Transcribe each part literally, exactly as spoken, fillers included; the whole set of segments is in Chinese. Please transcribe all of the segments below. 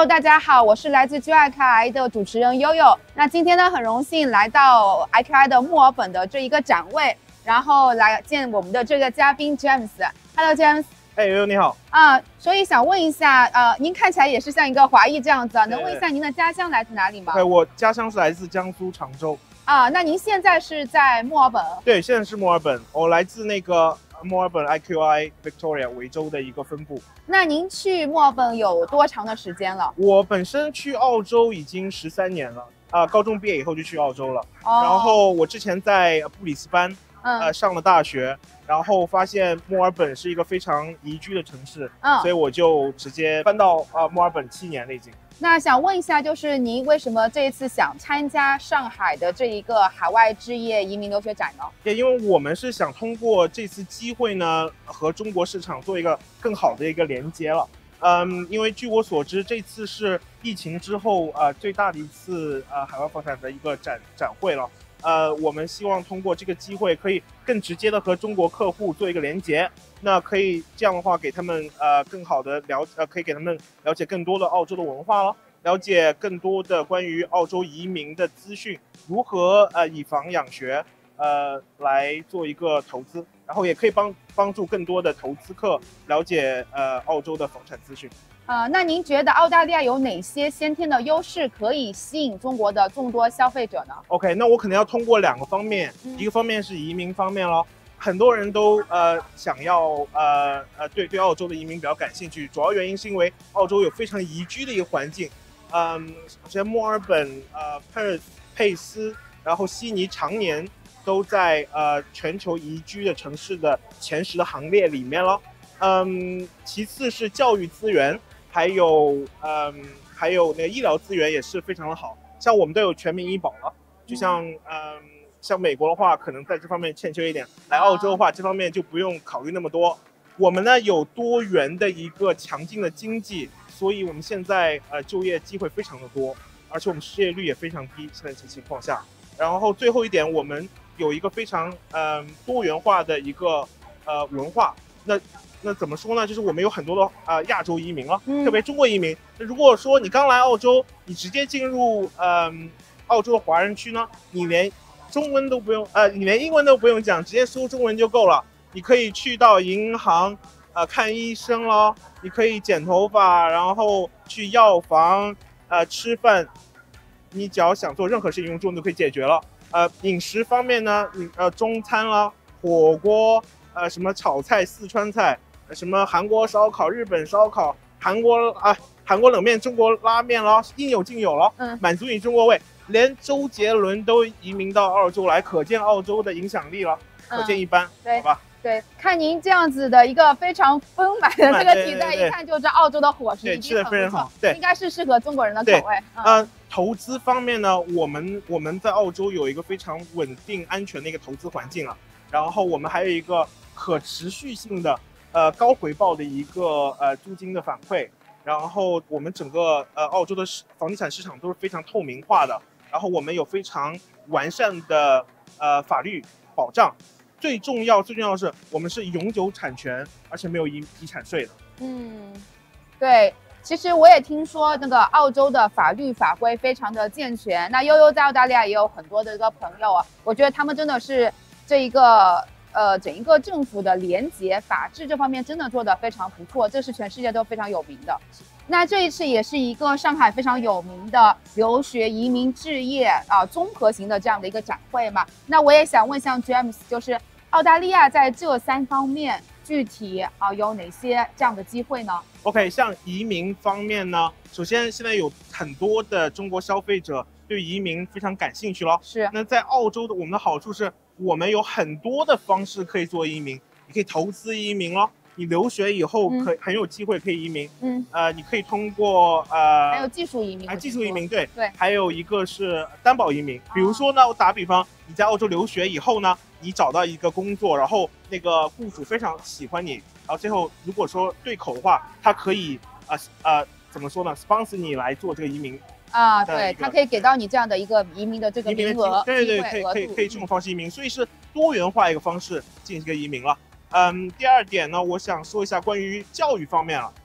Hello， 大家好，我是来自 Juwai dot com 的主持人悠悠。那今天呢，很荣幸来到 I Q I 的墨尔本的这一个展位，然后来见我们的这个嘉宾 James。Hello James。 哎，悠悠你好。 啊、呃，所以想问一下，呃，您看起来也是像一个华裔这样子，能问一下您的家乡来自哪里吗？ 对，我家乡是来自江苏常州。 啊，那您现在是在墨尔本？ 对，现在是墨尔本，我来自那个墨尔本 I Q I Victoria 维州的一个分部。 那您去墨尔本有多长的时间了？ 我本身去澳洲已经十三年了，啊、呃，高中毕业以后就去澳洲了。 哦、 然后我之前在布里斯班， 嗯、 呃，上了大学，然后发现墨尔本是一个非常宜居的城市， 嗯， 所以我就直接搬到啊、呃、墨尔本七年了已经。 那想问一下，就是您为什么这一次想参加上海的这一个海外置业移民留学展呢？ 也因为我们是想通过这次机会呢，和中国市场做一个更好的一个连接了。嗯，因为据我所知，这次是疫情之后呃最大的一次呃海外房产的一个展展会了。呃，我们希望通过这个机会，可以更直接的和中国客户做一个连接。那可以这样的话，给他们呃更好的了呃，可以给他们了解更多的澳洲的文化了，了解更多的关于澳洲移民的资讯，如何呃以房养学，呃来做一个投资，然后也可以帮帮助更多的投资客了解呃澳洲的房产资讯。 呃，那您觉得澳大利亚有哪些先天的优势可以吸引中国的众多消费者呢 ？OK， 那我可能要通过两个方面， 嗯、 一个方面是移民方面咯。很多人都呃想要呃呃对对澳洲的移民比较感兴趣，主要原因是因为澳洲有非常宜居的一个环境。嗯，首先墨尔本、呃 Perth、佩斯，然后悉尼常年都在呃全球宜居的城市的前十的行列里面了。嗯，其次是教育资源，还有嗯还有那个医疗资源也是非常的好，像我们都有全民医保了，就像嗯。像美国的话，可能在这方面欠缺一点；来澳洲的话，这方面就不用考虑那么多。我们呢有多元的一个强劲的经济，所以我们现在呃就业机会非常的多，而且我们失业率也非常低。现在这情况下，然后最后一点，我们有一个非常嗯、呃、多元化的一个呃文化。那那怎么说呢？就是我们有很多的啊、呃、亚洲移民了， 嗯、 特别中国移民。那如果说你刚来澳洲，你直接进入嗯、呃、澳洲的华人区呢，你连中文都不用，呃，你连英文都不用讲，直接说中文就够了。你可以去到银行，呃，看医生咯，你可以剪头发，然后去药房，呃，吃饭，你只要想做任何事情，用中文都可以解决了。呃，饮食方面呢，呃，中餐啦，火锅，呃，什么炒菜、四川菜，什么韩国烧烤、日本烧烤、韩国啊，韩国冷面、中国拉面咯，应有尽有了，嗯，满足你中国胃。连周杰伦都移民到澳洲来，可见澳洲的影响力了，可见一斑， 嗯、 好吧？ 对，看您这样子的一个非常丰满的这个体态，一看就知道澳洲的伙食一定很不错， 非常好，对， 应该是适合中国人的口味。 嗯、呃，投资方面呢，我们我们在澳洲有一个非常稳定、安全的一个投资环境了，然后我们还有一个可持续性的、呃高回报的一个呃租金的反馈，然后我们整个呃澳洲的房地产市场都是非常透明化的。然后我们有非常完善的呃法律保障，最重要最重要的是我们是永久产权，而且没有遗遗产税的。 嗯，对，其实我也听说那个澳洲的法律法规非常的健全。那悠悠在澳大利亚也有很多的一个朋友啊，我觉得他们真的是这一个呃整一个政府的廉洁法治这方面真的做得非常不错，这是全世界都非常有名的。那这一次也是一个上海非常有名的留学、移民、置业啊综合型的这样的一个展会嘛。那我也想问，像 James， 就是澳大利亚在这三方面具体啊有哪些这样的机会呢 ？OK， 像移民方面呢，首先现在有很多的中国消费者对移民非常感兴趣了。 是。那在澳洲的我们的好处是，我们有很多的方式可以做移民，你可以投资移民咯。你留学以后可、嗯、很有机会可以移民，嗯，呃，你可以通过呃， 还有技术移民， 还有技术移民，对对， 还有一个是担保移民。比如说呢，我打比方，你在澳洲留学以后呢，你找到一个工作，然后那个雇主非常喜欢你，然后最后如果说对口的话，他可以呃呃怎么说呢 ，sponsor 你来做这个移民。 啊，对，他可以给到你这样的一个移民的这个名额， 对对对，可以可以可以这种方式移民，所以是多元化一个方式进行一个移民了。嗯，第二点呢，我想说一下关于教育方面了。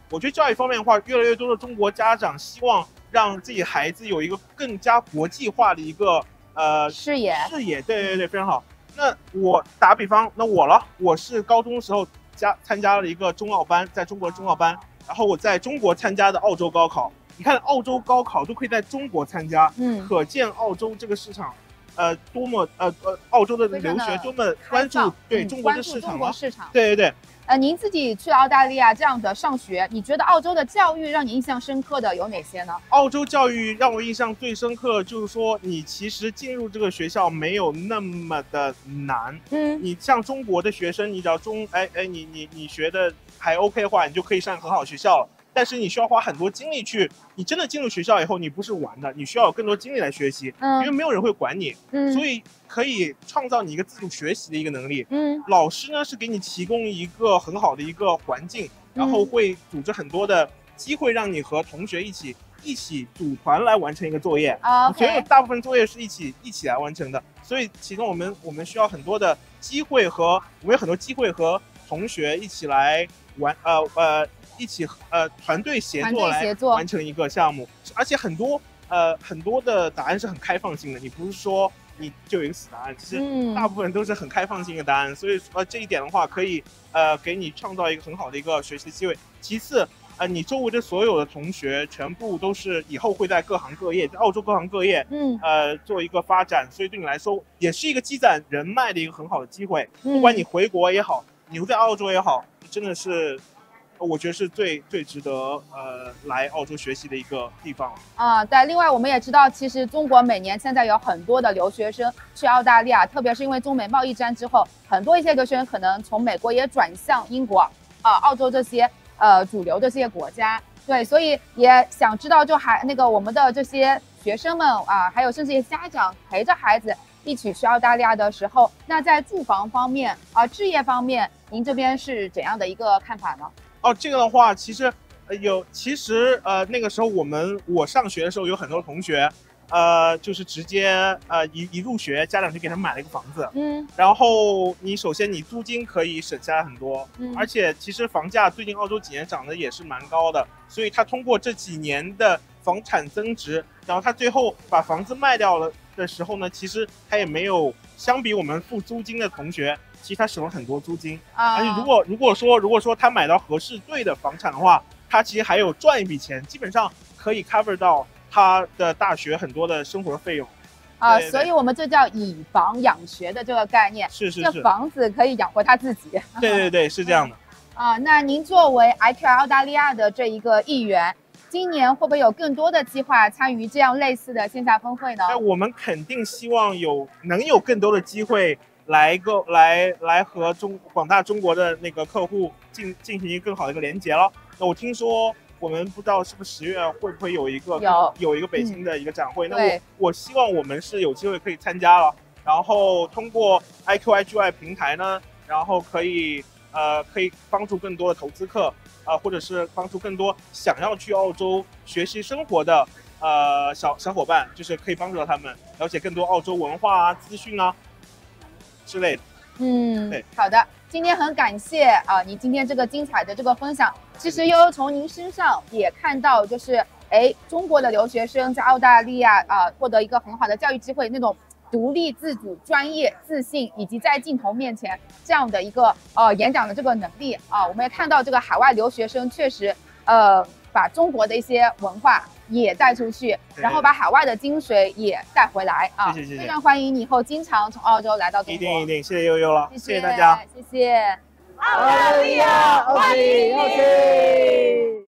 我觉得教育方面的话，越来越多的中国家长希望让自己孩子有一个更加国际化的一个呃视野视野，对对对，非常好。那我打比方，那我了，我是高中的时候加参加了一个中澳班，在中国的中澳班，然后我在中国参加的澳洲高考。你看，澳洲高考都可以在中国参加， 嗯， 可见澳洲这个市场，呃，多么呃呃，澳洲的留学多么关注对中国的市场了。 市场， 对对对。 呃，您自己去澳大利亚这样的上学，你觉得澳洲的教育让你印象深刻的有哪些呢？ 澳洲教育让我印象最深刻，就是说你其实进入这个学校没有那么的难。 嗯， 你像中国的学生，你只要中哎哎你你你学的还 OK 的话，你就可以上很好的学校了。但是你需要花很多精力去，你真的进入学校以后，你不是玩的，你需要有更多精力来学习， 嗯， 因为没有人会管你， 嗯， 所以可以创造你一个自主学习的一个能力。 嗯， 老师呢是给你提供一个很好的一个环境，然后会组织很多的机会让你和同学一起一起组团来完成一个作业。 啊， 所有大部分作业是一起一起来完成的，所以其中我们我们需要很多的机会和我们有很多机会和同学一起来玩，呃呃。一起呃团队协作来完成一个项目，而且很多呃很多的答案是很开放性的，你不是说你就有一个死答案，其实大部分都是很开放性的答案，所以呃这一点的话可以呃给你创造一个很好的一个学习的机会。其次呃你周围的所有的同学全部都是以后会在各行各业，在澳洲各行各业嗯呃做一个发展，所以对你来说也是一个积攒人脉的一个很好的机会。不管你回国也好，留在澳洲也好，真的是。我觉得是最最值得呃来澳洲学习的一个地方啊。对，另外我们也知道，其实中国每年现在有很多的留学生去澳大利亚，特别是因为中美贸易战之后，很多一些留学生可能从美国也转向英国、啊、澳洲这些呃主流的这些国家。对，所以也想知道，就还那个我们的这些学生们啊，还有甚至一些家长陪着孩子一起去澳大利亚的时候，那在住房方面啊、置业方面，您这边是怎样的一个看法呢？ 哦，这个的话，其实呃有，其实呃那个时候我们我上学的时候有很多同学，呃就是直接呃一一入学，家长就给他们买了一个房子，嗯，然后你首先你租金可以省下来很多，嗯，而且其实房价最近澳洲几年涨得也是蛮高的，所以他通过这几年的房产增值，然后他最后把房子卖掉了的时候呢，其实他也没有相比我们付租金的同学。其实他省了很多租金，啊、而且如果如果说如果说他买到合适对的房产的话，他其实还有赚一笔钱，基本上可以 cover 到他的大学很多的生活的费用。 啊，所以我们这叫以房养学的这个概念， 是是是， 这房子可以养活他自己。 对对对，是这样的。 啊，那您作为 I Q I 澳大利亚的这一个议员，今年会不会有更多的计划参与这样类似的线下峰会呢？ 那我们肯定希望有能有更多的机会。来个来来和中广大中国的那个客户进进行一个更好的一个连接了。那我听说我们不知道是不是十月会不会有一个有有一个北京的一个展会，嗯、那我我希望我们是有机会可以参加了，然后通过 I Q I G Y 平台呢，然后可以呃可以帮助更多的投资客啊、呃，或者是帮助更多想要去澳洲学习生活的呃小小伙伴，就是可以帮助到他们了解更多澳洲文化啊、资讯啊。之类的， 嗯，对，好的，今天很感谢啊，你今天这个精彩的这个分享。其实悠悠从您身上也看到，就是哎，中国的留学生在澳大利亚啊获得一个很好的教育机会，那种独立自主、专业、自信，以及在镜头面前这样的一个呃演讲的这个能力啊，我们也看到这个海外留学生确实呃把中国的一些文化也带出去，然后把海外的精髓也带回来啊！ 谢谢谢谢， 非常欢迎你以后经常从澳洲来到中国。 一定一定，谢谢悠悠了， 谢谢谢谢大家， 谢谢。 澳大利亚，澳洲，澳洲。